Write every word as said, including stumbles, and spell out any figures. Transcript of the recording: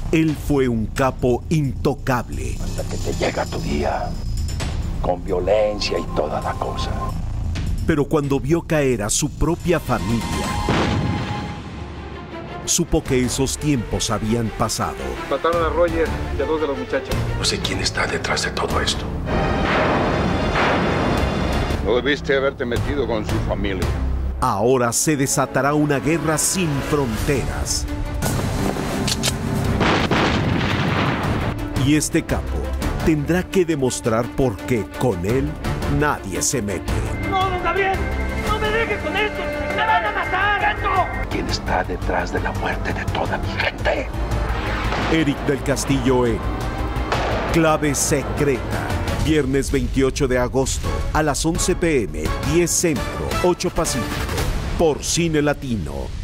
Él fue un capo intocable. Hasta que te llega tu día, con violencia y toda la cosa. Pero cuando vio caer a su propia familia, supo que esos tiempos habían pasado. Mataron a Roger y a dos de los muchachos. No sé quién está detrás de todo esto. No debiste haberte metido con su familia. Ahora se desatará una guerra sin fronteras. Y este capo tendrá que demostrar por qué con él nadie se mete. ¡No, don Gabriel! ¡No me dejes con esto! ¡Me van a matar! ¡Esto! ¿Quién está detrás de la muerte de toda mi gente? Eric del Castillo en Clave Secreta. Viernes veintiocho de agosto a las once p m, diez Centro, ocho Pacífico, por Cine Latino.